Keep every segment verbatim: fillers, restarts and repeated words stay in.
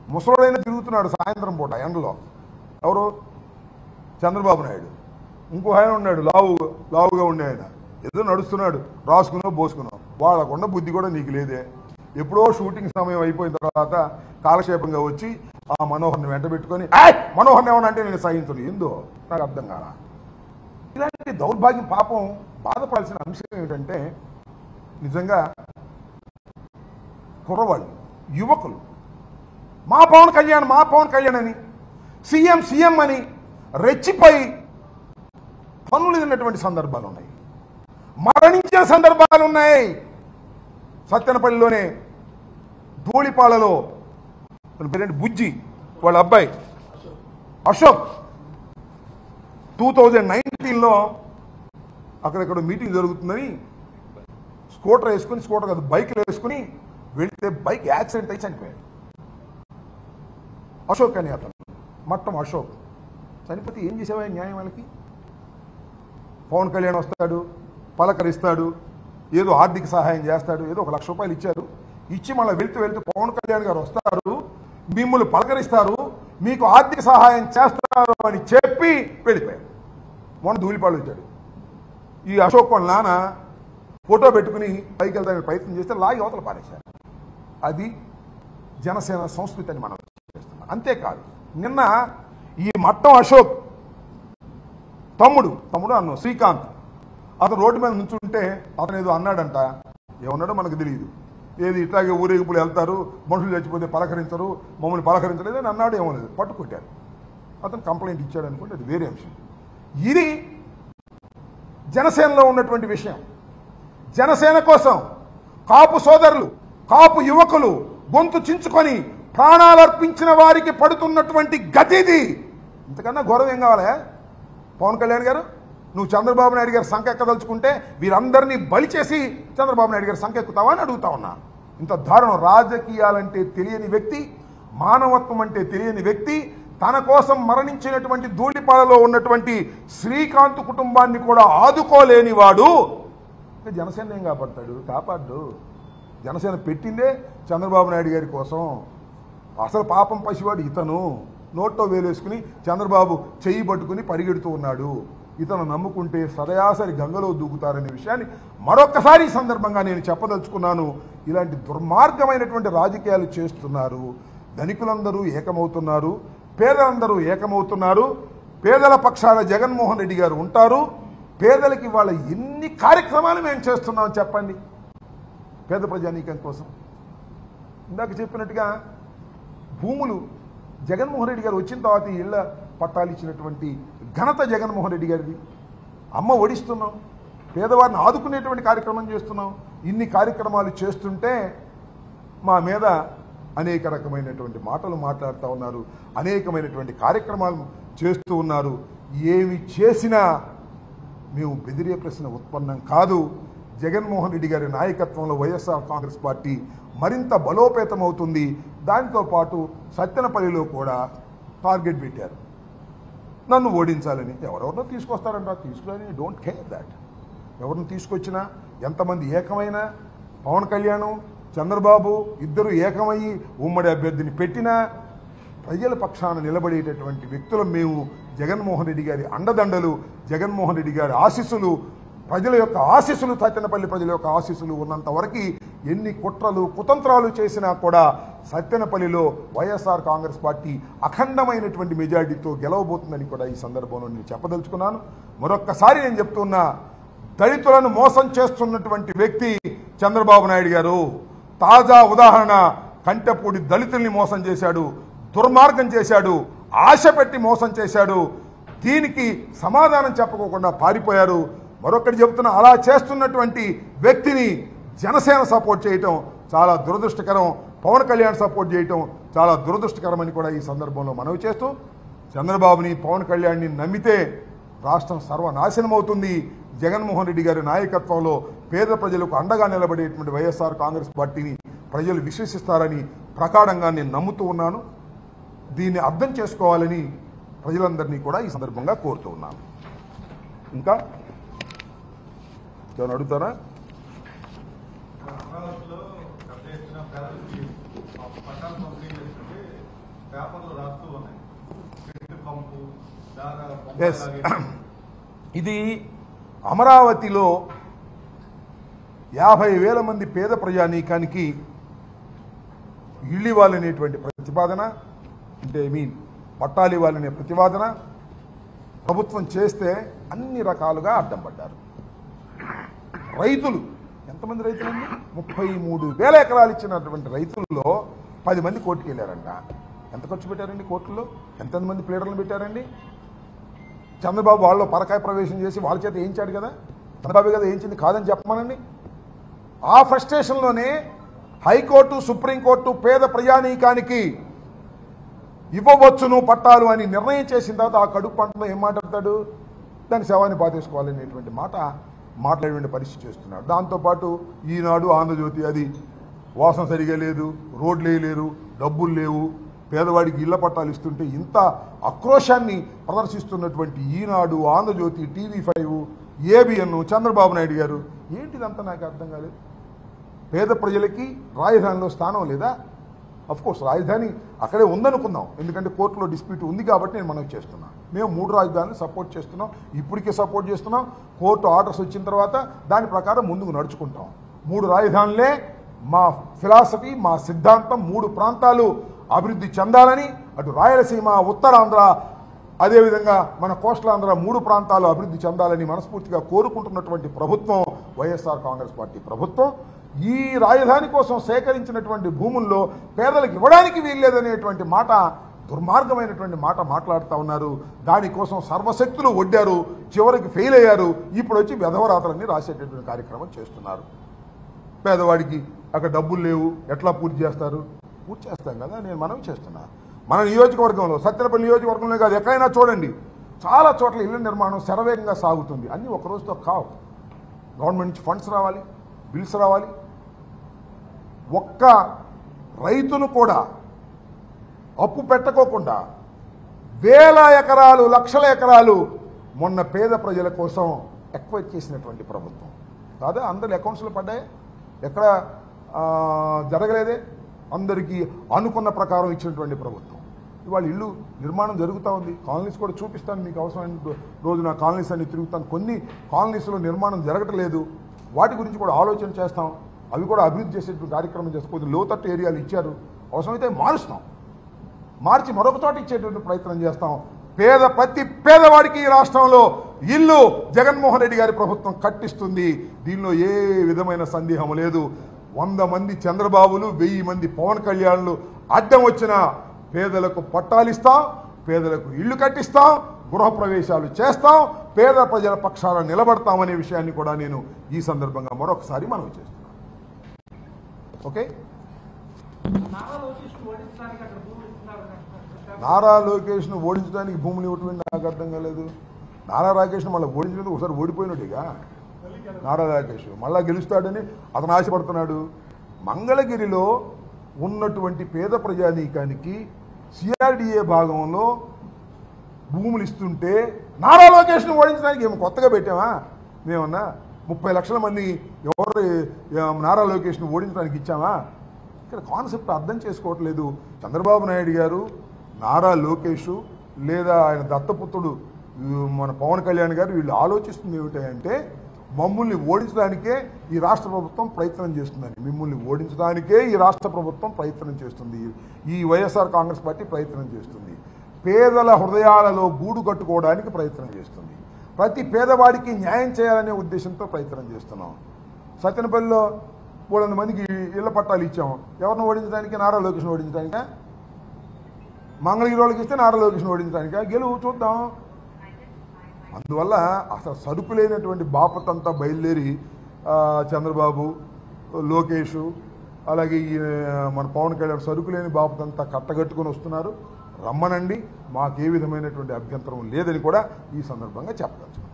ముసలోడైనా తిరుగుతున్నాడు సాయంత్రం పూట ఎండలో. ఎవరు? చంద్రబాబు నాయుడు. ఇంకో ఆయన ఉన్నాడు లావు లావుగా ఉండే ఆయన, ఏదో నడుస్తున్నాడు, రాసుకున్నావు బోసుకున్నావు. వాళ్ళకుండా బుద్ధి కూడా నీకు లేదే. ఎప్పుడో షూటింగ్ సమయం అయిపోయిన తర్వాత కాలక్షేపంగా వచ్చి ఆ మనోహర్ని వెంట పెట్టుకొని మనోహర్ని ఏమన్నా అంటే నేను సహించను, ఏందో నాకు అర్థం కాల. ఇలాంటి దౌర్భాగ్యం, పాపం బాధపడాల్సిన అంశం ఏమిటంటే, నిజంగా కుర్రవాళ్ళు, యువకులు మా పవన్ కళ్యాణ్ మా పవన్ కళ్యాణ్ అని సీఎం సీఎం అని రెచ్చిపోయి పనులు తిన్నటువంటి సందర్భాలు ఉన్నాయి, మరణించిన సందర్భాలు ఉన్నాయి. సత్తెనపల్లిలోనే ధూళిపాలలో పేరేంటి బుజ్జి వాళ్ళ అబ్బాయి అశోక్ టూ థౌజండ్ నైన్టీన్లో అక్కడెక్కడ మీటింగ్ జరుగుతుందని స్కూటర్ వేసుకుని, స్కూటర్ కాదు బైక్లు వేసుకుని వెళితే బైక్ యాక్సిడెంట్ అయి చనిపోయాడు. అశోక్ అని అతను, మట్టం అశోక్ చనిపోతే ఏం చేసేవా న్యాయం వాళ్ళకి? పవన్ కళ్యాణ్ వస్తాడు, పలకరిస్తాడు, ఏదో ఆర్థిక సహాయం చేస్తాడు, ఏదో ఒక లక్ష రూపాయలు ఇచ్చారు, ఇచ్చి మళ్ళీ వెళ్తూ వెళ్తూ పవన్ కళ్యాణ్ గారు వస్తారు, మిమ్మల్ని పలకరిస్తారు, మీకు ఆర్థిక సహాయం చేస్తారు అని చెప్పి వెళ్ళిపోయాడు. మొన్న ధూళిపాడు వచ్చాడు. ఈ అశోక్ వాళ్ళ నాన్న ఫోటో పెట్టుకుని పైకి వెళ్తానికి ప్రయత్నం చేస్తే లాగి అవతల పారేశారు. అది జనసేన సంస్కృతి అని మనం చేస్తున్నాం. అంతేకాదు, నిన్న ఈ మట్టం అశోక్ తమ్ముడు తమ్ముడు అన్న శ్రీకాంత్ అతను రోడ్డు మీద నుంచుంటే అతను ఏదో అన్నాడంట, ఏమన్నాడో మనకు తెలియదు. ఏది ఇట్లాగే ఊరేగింపులు వెళ్తారు, మనుషులు చచ్చిపోతే పలకరించరు, మమ్మల్ని పలకరించలేదు అని అన్నాడు, ఏమో లేదు, పట్టుకొట్టారు. అతను కంప్లైంట్ ఇచ్చాడు అనుకుంటే అది వేరే అంశం. ఇది జనసేనలో ఉన్నటువంటి విషయం. జనసేన కోసం కాపు సోదరులు, కాపు యువకులు గొంతు చించుకొని ప్రాణాలు అర్పించిన వారికి పడుతున్నటువంటి గతిది. ఇంతకన్నా గౌరవం ఏం కావాలా పవన్ కళ్యాణ్ గారు? నువ్వు చంద్రబాబు నాయుడు గారి సంఖ్య ఎక్కదలుచుకుంటే వీరందరినీ బలి చేసి చంద్రబాబు నాయుడు గారి సంఖ్య ఎక్కుతావా అని అడుగుతా ఉన్నా. ఇంత దారుణం. రాజకీయాలంటే తెలియని వ్యక్తి, మానవత్వం అంటే తెలియని వ్యక్తి, తన కోసం మరణించినటువంటి ధూళిపాలలో ఉన్నటువంటి శ్రీకాంత్ కుటుంబాన్ని కూడా ఆదుకోలేని వాడు జనసేన ఏం కాపాడతాడు? కాపాడు. జనసేన పెట్టిందే చంద్రబాబు నాయుడు గారి కోసం. అసలు పాపం పసివాడు ఇతను. నోట్లో వేలేసుకుని చంద్రబాబు చెయ్యి పట్టుకుని పరిగెడుతూ ఉన్నాడు. ఇతను నమ్ముకుంటే సదయాసరి గంగలో దూకుతారనే విషయాన్ని మరొక్కసారి ఈ సందర్భంగా నేను చెప్పదలుచుకున్నాను. ఇలాంటి దుర్మార్గమైనటువంటి రాజకీయాలు చేస్తున్నారు. ధనికులందరూ ఏకమవుతున్నారు, పేదలందరూ ఏకమవుతున్నారు. పేదల పక్షాన జగన్మోహన్ రెడ్డి గారు ఉంటారు. పేదలకి వాళ్ళ ఎన్ని కార్యక్రమాలు మేము చేస్తున్నాం చెప్పండి పేద ప్రజానీకం కోసం. ఇందాక చెప్పినట్టుగా భూములు జగన్మోహన్ రెడ్డి గారు వచ్చిన తర్వాత ఇళ్ల పట్టాలు ఇచ్చినటువంటి ఘనత జగన్మోహన్ రెడ్డి గారిది. అమ్మ ఒడిస్తున్నాం, పేదవారిని ఆదుకునేటువంటి కార్యక్రమం చేస్తున్నాం. ఇన్ని కార్యక్రమాలు చేస్తుంటే మా మీద అనేక రకమైనటువంటి మాటలు మాట్లాడుతూ ఉన్నారు, అనేకమైనటువంటి కార్యక్రమాలు చేస్తూ ఉన్నారు. ఏమి చేసినా మేము బెదిరే ప్రశ్న ఉత్పన్నం కాదు. జగన్మోహన్ రెడ్డి గారి నాయకత్వంలో వైఎస్ఆర్ కాంగ్రెస్ పార్టీ మరింత బలోపేతం అవుతుంది. దానితో పాటు సత్తెనపల్లిలో కూడా టార్గెట్ పెట్టారు నన్ను ఓడించాలని. ఎవరెవరినో తీసుకొస్తారంట, తీసుకుని డోంట్ కేర్ దాట్. ఎవరిని తీసుకొచ్చినా, ఎంతమంది ఏకమైనా, పవన్ కళ్యాణ్ చంద్రబాబు ఇద్దరు ఏకమయ్యి ఉమ్మడి అభ్యర్థిని పెట్టినా ప్రజల పక్షాన నిలబడేటటువంటి వ్యక్తులం మేము. జగన్మోహన్ రెడ్డి గారి అండదండలు, జగన్మోహన్ రెడ్డి గారి ఆశీస్సులు, ప్రజల యొక్క ఆశీస్సులు, సత్తెనపల్లి ప్రజల యొక్క ఆశీస్సులు ఉన్నంత వరకు ఎన్ని కుట్రలు కుతంత్రాలు చేసినా కూడా సత్తెనపల్లిలో వైఎస్ఆర్ కాంగ్రెస్ పార్టీ అఖండమైనటువంటి మెజారిటీతో గెలవబోతుందని కూడా ఈ సందర్భంలో నేను చెప్పదలుచుకున్నాను. మరొక్కసారి నేను చెప్తున్నా, దళితులను మోసం చేస్తున్నటువంటి వ్యక్తి చంద్రబాబు నాయుడు గారు. తాజా ఉదాహరణ, కంటెపూడి దళితుల్ని మోసం చేశాడు, దుర్మార్గం చేశాడు, ఆశ పెట్టి మోసం చేశాడు. దీనికి సమాధానం చెప్పకోకుండా పారిపోయారు. మరొకటి చెబుతున్నా, అలా చేస్తున్నటువంటి వ్యక్తిని జనసేన సపోర్ట్ చేయటం చాలా దురదృష్టకరం, పవన్ కళ్యాణ్ సపోర్ట్ చేయటం చాలా దురదృష్టకరమని కూడా ఈ సందర్భంలో మనవి చేస్తూ, చంద్రబాబుని పవన్ కళ్యాణ్ని నమ్మితే రాష్ట్రం సర్వనాశనం అవుతుంది. జగన్మోహన్ రెడ్డి గారి నాయకత్వంలో పేద ప్రజలకు అండగా నిలబడేటువంటి వైఎస్ఆర్ కాంగ్రెస్ పార్టీని ప్రజలు విశ్వసిస్తారని ప్రగాఢంగా నేను నమ్ముతూ ఉన్నాను. దీన్ని అర్థం చేసుకోవాలని ప్రజలందరినీ కూడా ఈ సందర్భంగా కోరుతూ ఉన్నాను. ఇంకా ఏమైనా అడుగుతారా? ఇది అమరావతిలో యాభై వేల మంది పేద ప్రజానీకానికి ఇళ్ళు ఇవ్వాలనేటువంటి ప్రతిపాదన, అంటే ఐ మీన్ పట్టాలు ఇవ్వాలనే ప్రతిపాదన ప్రభుత్వం చేస్తే అన్ని రకాలుగా అడ్డం పడ్డారు. రైతులు ఎంతమంది రైతులండి? ముప్పై మూడు వేల ఎకరాలు ఇచ్చినటువంటి రైతుల్లో పది మంది కోర్టుకు వెళ్ళారంట. ఎంత ఖర్చు పెట్టారండి కోర్టులో? ఎంతమంది ప్లేడర్లు పెట్టారండి? చంద్రబాబు వాళ్ళు పరకాయ ప్రవేశం చేసి వాళ్ళ చేత వేయించాడు కదా, చంద్రబాబు కదా వేయించింది కాదని చెప్పమనండి. ఆ ఫ్రస్ట్రేషన్లోనే హైకోర్టు, సుప్రీంకోర్టు పేద ప్రజానీకానికి ఇవ్వవచ్చును పట్టాలు అని నిర్ణయం చేసిన తర్వాత ఆ కడుపు పంటలో ఏం మాట్లాడతాడు? దాని శవాన్ని బాధేసుకోవాలనేటువంటి మాట మాట్లాడే పరిస్థితి చేస్తున్నాడు. దాంతోపాటు ఈనాడు, ఆంధ్రజ్యోతి అది వాసన సరిగా లేదు, రోడ్లు వేయలేరు, డబ్బులు లేవు, పేదవాడికి ఇళ్ల పట్టాలు ఇస్తుంటే ఇంత ఆక్రోశాన్ని ప్రదర్శిస్తున్నటువంటి Eenadu, Andhra Jyothi, TV five, ABN, Chandrababu Naidu గారు ఏంటిదంతా నాకు అర్థం కాలేదు. పేద ప్రజలకి రాజధానిలో స్థానం లేదా? అఫ్కోర్స్ రాజధాని అక్కడే ఉందనుకుందాం, ఎందుకంటే కోర్టులో డిస్ప్యూట్ ఉంది కాబట్టి నేను మనకు చేస్తున్నాను. మేము మూడు రాజధానులు సపోర్ట్ చేస్తున్నాం, ఇప్పటికే సపోర్ట్ చేస్తున్నాం. కోర్టు ఆర్డర్స్ వచ్చిన తర్వాత దాని ప్రకారం ముందుకు నడుచుకుంటాం. మూడు రాజధానులే మా ఫిలాసఫీ, మా సిద్ధాంతం. మూడు ప్రాంతాలు అభివృద్ధి చెందాలని, అటు రాయలసీమ, ఉత్తరాంధ్ర, అదేవిధంగా మన కోస్టలాంధ్ర మూడు ప్రాంతాలు అభివృద్ధి చెందాలని మనస్ఫూర్తిగా కోరుకుంటున్నటువంటి ప్రభుత్వం వైఎస్ఆర్ కాంగ్రెస్ పార్టీ ప్రభుత్వం. ఈ రాజధాని కోసం సేకరించినటువంటి భూముల్లో పేదలకు ఇవ్వడానికి వీల్లేదనేటువంటి మాట, దుర్మార్గమైనటువంటి మాట మాట్లాడుతూ ఉన్నారు. దానికోసం సర్వశక్తులు ఒడ్డారు, చివరికి ఫెయిల్ అయ్యారు. ఇప్పుడు వచ్చి వెధవరాతలన్నీ రాసేటటువంటి కార్యక్రమం చేస్తున్నారు. పేదవాడికి అక్కడ డబ్బులు లేవు, ఎట్లా పూర్తి చేస్తారు? పూర్తి చేస్తాం కదా, నేను మనవి చేస్తున్నా. మన నియోజకవర్గంలో, సత్తెనపల్లి నియోజకవర్గంలో కాదు, ఎక్కడైనా చూడండి, చాలా చోట్ల ఇళ్ల నిర్మాణం శరవేగంగా సాగుతుంది. అన్నీ ఒక రోజుతో కావు. గవర్నమెంట్ నుంచి ఫండ్స్ రావాలి, బిల్స్ రావాలి. ఒక్క రైతును కూడా అప్పు పెట్టకోకుండా వేల ఎకరాలు, లక్షల ఎకరాలు మొన్న పేద ప్రజల కోసం ఎక్వైర్ చేసినటువంటి ప్రభుత్వం కాదా? అందరి అకౌంట్స్లో పడ్డాయి, ఎక్కడ జరగలేదే. అందరికీ అనుకున్న ప్రకారం ఇచ్చినటువంటి ప్రభుత్వం. ఇవాళ ఇల్లు నిర్మాణం జరుగుతూ ఉంది. కాలనీస్ కూడా చూపిస్తాను మీకు, అవసరమైన రోజు నా కాలనీస్ అన్ని తిరుగుతాను. కొన్ని కాలనీస్లో నిర్మాణం జరగట్లేదు, వాటి గురించి కూడా ఆలోచన చేస్తాం. అవి కూడా అభివృద్ధి చేసేటువంటి కార్యక్రమం చేసుకోవచ్చు. లోతట్టు ఏరియాలు ఇచ్చారు, అవసరమైతే మారుస్తాం, మార్చి మరొక చోట ఇచ్చేటువంటి ప్రయత్నం చేస్తాం. పేద ప్రతి పేదవాడికి ఈ రాష్ట్రంలో ఇల్లు జగన్మోహన్ రెడ్డి గారి ప్రభుత్వం కట్టిస్తుంది. దీనిలో ఏ విధమైన సందేహం లేదు. వంద మంది చంద్రబాబులు, వెయ్యి మంది పవన్ కళ్యాణ్లు అడ్డం వచ్చిన పేదలకు పట్టాలిస్తాం, పేదలకు ఇళ్లు కట్టిస్తాం, గృహప్రవేశాలు చేస్తాం, పేద ప్రజల పక్షాన నిలబడతామనే విషయాన్ని కూడా నేను ఈ సందర్భంగా మరొకసారి మనవి చేస్తున్నాను. ఓకే, నారా లోకేష్ను ఓడించడానికి భూములు ఇవ్వటం నాకు అర్థం కాలేదు. నారా రాకేష్ను మళ్ళీ ఓడించినందుకు ఒకసారి ఓడిపోయినట్టుగా నారా రాకేష్ మళ్ళా గెలుస్తాడని అతను ఆశపడుతున్నాడు. మంగళగిరిలో ఉన్నటువంటి పేద ప్రజానీకానికి సిఆర్డిఏ భాగంలో భూములు ఇస్తుంటే నారా లోకేష్ను ఓడించడానికి ఏమో కొత్తగా పెట్టామా? మేమన్నా ముప్పై లక్షల మంది ఎవరు నారా లోకేష్ను ఓడించడానికి ఇచ్చామా? ఇక్కడ కాన్సెప్ట్ అర్థం చేసుకోవట్లేదు. చంద్రబాబు నాయుడు గారు, నారా లోకేష్ లేదా ఆయన దత్తపుత్రుడు మన పవన్ కళ్యాణ్ గారు వీళ్ళు ఆలోచిస్తుంది ఏమిటంటే మమ్మల్ని ఓడించడానికే ఈ రాష్ట్ర ప్రభుత్వం ప్రయత్నం చేస్తుందని. మిమ్మల్ని ఓడించడానికే ఈ రాష్ట్ర ప్రభుత్వం ప్రయత్నం చేస్తుంది, ఈ వైఎస్ఆర్ కాంగ్రెస్ పార్టీ ప్రయత్నం చేస్తుంది. పేదల హృదయాలలో గూడు కట్టుకోవడానికి ప్రయత్నం చేస్తుంది. ప్రతి పేదవాడికి న్యాయం చేయాలనే ఉద్దేశంతో ప్రయత్నం చేస్తున్నాం. సత్తెనపల్లిలో మూడు వందల మందికి ఇళ్ల పట్టాలు ఇచ్చాం. ఎవరిని ఓడించడానికి? నారా లోకేష్ని ఓడించడానికా? మంగళగిరి వాళ్ళకి ఇస్తే నారా లోకేష్ని ఓడించడానికా? గెలువు చూద్దాం. అందువల్ల అసలు సరుకు లేనటువంటి బాపతంతా బయలుదేరి చంద్రబాబు, లోకేష్, అలాగే ఈ మన పవన్ కళ్యాణ్ సరుకు లేని బాపతంతా కట్టగట్టుకొని వస్తున్నారు. రమ్మనండి, మాకు ఏ విధమైనటువంటి అభ్యంతరం లేదని కూడా ఈ సందర్భంగా చెప్పదలుచుకున్నాం.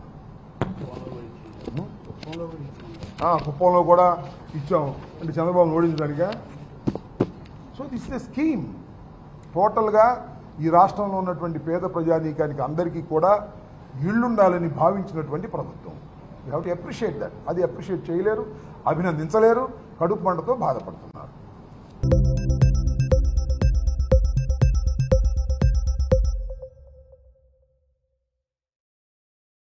కుప్పంలో కూడా ఇచ్చాం అంటే చంద్రబాబును ఓడించడానికా? So this is a scheme. టోటల్గా ఈ రాష్ట్రంలో ఉన్నటువంటి పేద ప్రజానీకానికి అందరికీ కూడా ఇళ్లుండాలని భావించినటువంటి ప్రభుత్వం. You have to appreciate that. అది అప్రిషియేట్ చేయలేరు, అభినందించలేరు, కడుపు మంటతో బాధపడుతున్నారు.